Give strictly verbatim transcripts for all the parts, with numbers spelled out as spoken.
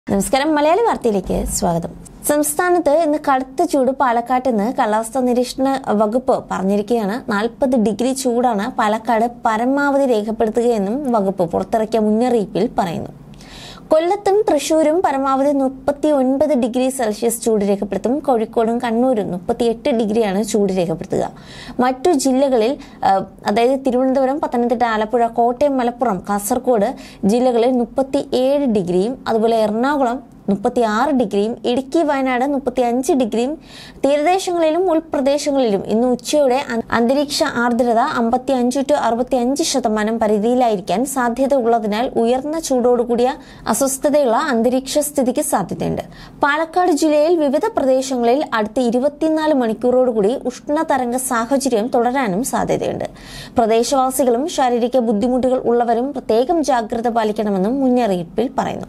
നമസ്കാരം മലയാളി വാർത്തയിലേക്ക് സ്വാഗതം. സംസ്ഥാനത്ത് ഇന്ന് കടുത്ത ചൂട് പാലക്കാട്ട് നിന്ന് കാലാവസ്ഥാ നിരീക്ഷണ വകുപ്പ് പറഞ്ഞിരിക്കുകയാണ്. നാൽപ്പത് ഡിഗ്രി ചൂടാണ് പാലക്കാട് പരമാവധി രേഖപ്പെടുത്തുകയെന്നും വകുപ്പ് പുറത്തിറക്കിയ മുന്നറിയിപ്പിൽ പറയുന്നു. കൊല്ലത്തും തൃശൂരും പരമാവധി മുപ്പത്തി ഒൻപത് ഡിഗ്രി സെൽഷ്യസ് ചൂട് രേഖപ്പെടുത്തും. കോഴിക്കോടും കണ്ണൂരും മുപ്പത്തിയെട്ട് ഡിഗ്രിയാണ് ചൂട് രേഖപ്പെടുത്തുക. മറ്റു ജില്ലകളിൽ അതായത് തിരുവനന്തപുരം, പത്തനംതിട്ട, ആലപ്പുഴ, കോട്ടയം, മലപ്പുറം, കാസർഗോഡ് ജില്ലകളിൽ മുപ്പത്തി ഏഴ് ഡിഗ്രിയും അതുപോലെ എറണാകുളം മുപ്പത്തി ആറ് ഡിഗ്രിയും ഇടുക്കി, വയനാട് മുപ്പത്തി അഞ്ച് ഡിഗ്രിയും തീരദേശങ്ങളിലും ഉൾപ്രദേശങ്ങളിലും ഇന്ന് ഉച്ചയോടെ അന്തരീക്ഷ ആർദ്രത അമ്പത്തി അഞ്ച് ടു അറുപത്തി അഞ്ച് ശതമാനം പരിധിയിലായിരിക്കാൻ സാധ്യത ഉള്ളതിനാൽ ഉയർന്ന ചൂടോടുകൂടിയ അസ്വസ്ഥതയുള്ള അന്തരീക്ഷ സ്ഥിതിക്ക് സാധ്യതയുണ്ട്. പാലക്കാട് ജില്ലയിൽ വിവിധ പ്രദേശങ്ങളിൽ അടുത്ത ഇരുപത്തിനാല് മണിക്കൂറോടുകൂടി ഉഷ്ണതരംഗ സാഹചര്യം തുടരാനും സാധ്യതയുണ്ട്. പ്രദേശവാസികളും ശാരീരിക ബുദ്ധിമുട്ടുകൾ ഉള്ളവരും പ്രത്യേകം ജാഗ്രത പാലിക്കണമെന്നും മുന്നറിയിപ്പിൽ പറയുന്നു.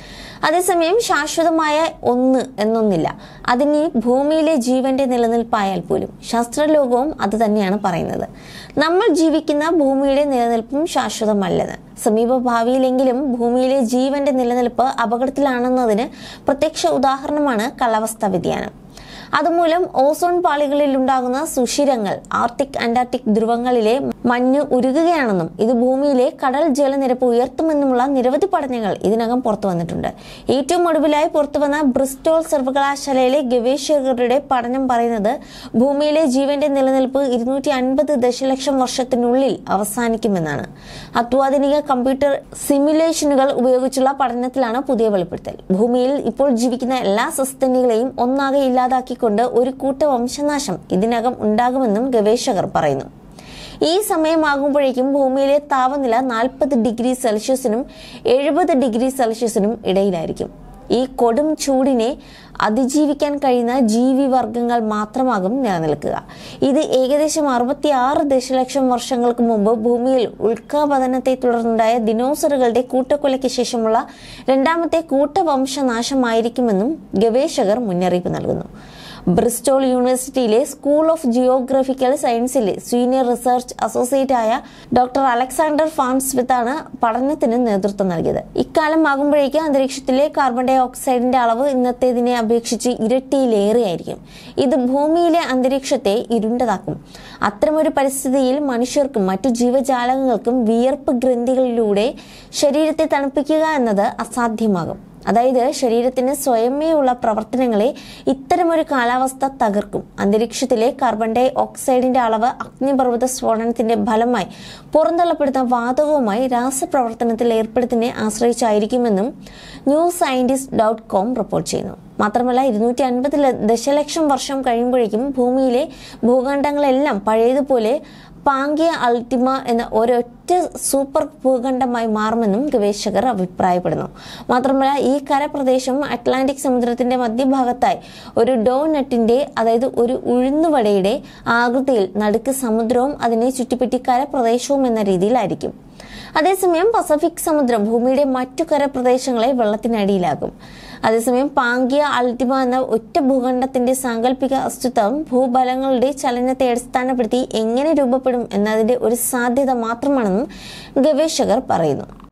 അതേസമയം ശാശ്വതമായ ഒന്ന് എന്നൊന്നില്ല. അതിന് ഭൂമിയിലെ ജീവന്റെ നിലനിൽപ്പായാൽ പോലും ശാസ്ത്രലോകവും അത് തന്നെയാണ് പറയുന്നത്. നമ്മൾ ജീവിക്കുന്ന ഭൂമിയുടെ നിലനിൽപ്പും ശാശ്വതമല്ലെന്ന്. സമീപ ഭാവിയിലെങ്കിലും ഭൂമിയിലെ ജീവന്റെ നിലനിൽപ്പ് അപകടത്തിലാണെന്നതിന് പ്രത്യക്ഷ ഉദാഹരണമാണ് കാലാവസ്ഥാ വ്യതിയാനം. അതുമൂലം ഓസോൺ പാളികളിൽ ഉണ്ടാകുന്ന സുഷിരങ്ങൾ ആർട്ടിക്, അന്റാർട്ടിക് ധ്രുവങ്ങളിലെ മഞ്ഞ് ഉരുകുകയാണെന്നും ഇത് ഭൂമിയിലെ കടൽ ജലനിരപ്പ് ഉയർത്തുമെന്നുമുള്ള നിരവധി പഠനങ്ങൾ ഇതിനകം പുറത്തു വന്നിട്ടുണ്ട്. ഏറ്റവും ഒടുവിലായി പുറത്തുവന്ന ബ്രിസ്റ്റോൾ സർവകലാശാലയിലെ ഗവേഷകരുടെ പഠനം പറയുന്നത് ഭൂമിയിലെ ജീവന്റെ നിലനിൽപ്പ് ഇരുന്നൂറ്റി അൻപത് ദശലക്ഷം വർഷത്തിനുള്ളിൽ അവസാനിക്കുമെന്നാണ്. അത്യാധുനിക കമ്പ്യൂട്ടർ സിമുലേഷനുകൾ ഉപയോഗിച്ചുള്ള പഠനത്തിലാണ് പുതിയ വെളിപ്പെടുത്തൽ. ഭൂമിയിൽ ഇപ്പോൾ ജീവിക്കുന്ന എല്ലാ സസ്തനികളെയും ഒന്നാകെ ഇല്ലാതാക്കി കൊണ്ട് ഒരു കൂട്ട വംശനാശം ഇതിനകം ഉണ്ടാകുമെന്നും ഗവേഷകർ പറയുന്നു. ഈ സമയമാകുമ്പോഴേക്കും ഭൂമിയിലെ താപനില നാൽപ്പത് ഡിഗ്രി സെൽഷ്യസിനും എഴുപത് ഡിഗ്രി സെൽഷ്യസിനും ഇടയിലായിരിക്കും. ഈ കൊടും ചൂടിനെ അതിജീവിക്കാൻ കഴിയുന്ന ജീവിവർഗങ്ങൾ മാത്രമാകും നിലനിൽക്കുക. ഇത് ഏകദേശം അറുപത്തി ആറ് ദശലക്ഷം വർഷങ്ങൾക്ക് മുമ്പ് ഭൂമിയിൽ ഉൽക്കാപതനത്തെ തുടർന്നുണ്ടായ ദിനോസറുകളുടെ കൂട്ടക്കൊലയ്ക്ക് ശേഷമുള്ള രണ്ടാമത്തെ കൂട്ടവംശനാശമായിരിക്കുമെന്നും ഗവേഷകർ മുന്നറിയിപ്പ് നൽകുന്നു. ബ്രിസ്റ്റോൾ യൂണിവേഴ്സിറ്റിയിലെ സ്കൂൾ ഓഫ് ജിയോഗ്രഫിക്കൽ സയൻസിലെ സീനിയർ റിസർച്ച് അസോസിയേറ്റ് ആയ ഡോക്ടർ അലക്സാണ്ടർ ഫാൻസ്വിത്ത് ആണ് പഠനത്തിന് നേതൃത്വം നൽകിയത്. ഇക്കാലം ആകുമ്പോഴേക്ക് അന്തരീക്ഷത്തിലെ കാർബൺ ഡൈ ഓക്സൈഡിന്റെ അളവ് ഇന്നത്തേതിനെ അപേക്ഷിച്ച് ഇരട്ടിയിലേറെയായിരിക്കും. ഇത് ഭൂമിയിലെ അന്തരീക്ഷത്തെ ഇരുണ്ടതാക്കും. അത്തരമൊരു പരിസ്ഥിതിയിൽ മനുഷ്യർക്കും മറ്റു ജീവജാലങ്ങൾക്കും വിയർപ്പ് ഗ്രന്ഥികളിലൂടെ ശരീരത്തെ തണുപ്പിക്കുക എന്നത് അസാധ്യമാകും. അതായത് ശരീരത്തിന് സ്വയമേ ഉള്ള പ്രവർത്തനങ്ങളെ ഇത്തരമൊരു കാലാവസ്ഥ തകർക്കും. അന്തരീക്ഷത്തിലെ കാർബൺ ഡൈ ഓക്സൈഡിന്റെ അളവ് അഗ്നിപർവ്വത സ്ഫോടനത്തിന്റെ ഫലമായി പുറന്തള്ളപ്പെടുന്ന വാതകവുമായി രാസപ്രവർത്തനത്തിൽ ഏർപ്പെടുത്തിനെ ആശ്രയിച്ചായിരിക്കുമെന്നും news scientist dot com report ചെയ്യുന്നു. മാത്രമല്ല ഇരുന്നൂറ്റി അൻപത് ദശലക്ഷം വർഷം കഴിയുമ്പോഴേക്കും ഭൂമിയിലെ ഭൂഖണ്ഡങ്ങളെല്ലാം പഴയതുപോലെ പാങ്കിയ അൾട്ടിമ എന്ന ഒരൊറ്റ സൂപ്പർ ഭൂഖണ്ഡമായി മാറുമെന്നും ഗവേഷകർ അഭിപ്രായപ്പെടുന്നു. മാത്രമല്ല ഈ കരപ്രദേശം അറ്റ്ലാന്റിക് സമുദ്രത്തിന്റെ മധ്യഭാഗത്തായി ഒരു ഡോനട്ടിന്റെ അതായത് ഒരു ഉഴുന്നുവടയുടെ ആകൃതിയിൽ നടുക്ക് സമുദ്രവും അതിനെ ചുറ്റിപ്പറ്റി കരപ്രദേശവും എന്ന രീതിയിലായിരിക്കും. അതേസമയം പസഫിക് സമുദ്രം ഭൂമിയുടെ മറ്റു കരപ്രദേശങ്ങളെ വെള്ളത്തിനടിയിലാകും. അതേസമയം പാങ്കിയ അൾട്ടിമ എന്ന ഒറ്റ ഭൂഖണ്ഡത്തിന്റെ സാങ്കല്പിക അസ്തിത്വം ഭൂബലങ്ങളുടെ ചലനത്തെ അടിസ്ഥാനപ്പെടുത്തി എങ്ങനെ രൂപപ്പെടും എന്നതിന്റെ ഒരു സാധ്യത മാത്രമാണെന്നും ഗവേഷകർ പറയുന്നു.